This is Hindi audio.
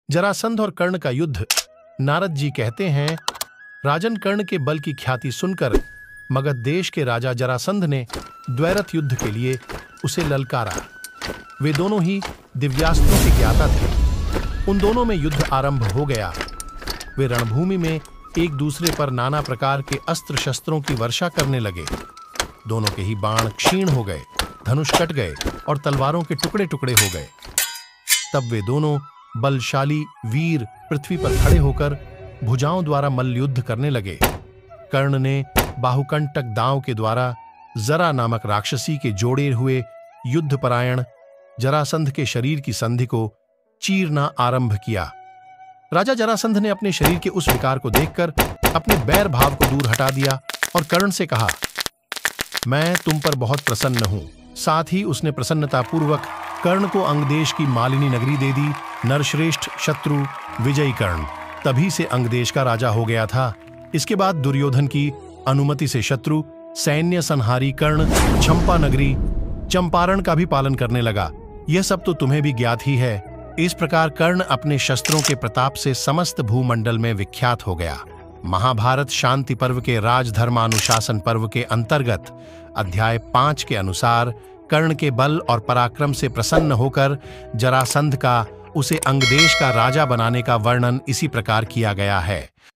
जरासंध और कर्ण का युद्ध। नारद जी कहते हैं, राजन कर्ण के बल की ख्याति सुनकर मगध देश के राजा जरासंध ने द्वैरथ युद्ध के लिए उसे ललकारा। वे दोनों ही दिव्यास्त्रों के ज्ञाता थे। उन दोनों में युद्ध आरंभ हो गया। वे रणभूमि में एक दूसरे पर नाना प्रकार के अस्त्र शस्त्रों की वर्षा करने लगे। दोनों के ही बाण क्षीण हो गए, धनुष कट गए और तलवारों के टुकड़े टुकड़े हो गए। तब वे दोनों बलशाली वीर पृथ्वी पर खड़े होकर भुजाओं द्वारा मल्लयुद्ध करने लगे। कर्ण ने बाहुकंटक दांव के द्वारा जरा नामक राक्षसी के जोड़े हुए युद्धपरायण जरासंध के शरीर की संधि को चीरना आरंभ किया। राजा जरासंध ने अपने शरीर के उस विकार को देखकर अपने बैर भाव को दूर हटा दिया और कर्ण से कहा, मैं तुम पर बहुत प्रसन्न हूं। साथ ही उसने प्रसन्नतापूर्वक कर्ण को अंगदेश की मालिनी नगरी दे दी। नरश्रेष्ठ शत्रु विजयी कर्ण तभी से अंगदेश का राजा हो गया था। इसके बाद दुर्योधन की अनुमति से शत्रु सैन्य संहारी कर्ण चंपा नगरी चंपारण का भी पालन करने लगा। यह सब तो तुम्हें भी ज्ञात ही है। इस प्रकार कर्ण अपने शस्त्रों के प्रताप से समस्त भूमंडल में विख्यात हो गया। महाभारत शांति पर्व के राजधर्मानुशासन पर्व के अंतर्गत अध्याय 5 के अनुसार कर्ण के बल और पराक्रम से प्रसन्न होकर जरासंध का उसे अंगदेश का राजा बनाने का वर्णन इसी प्रकार किया गया है।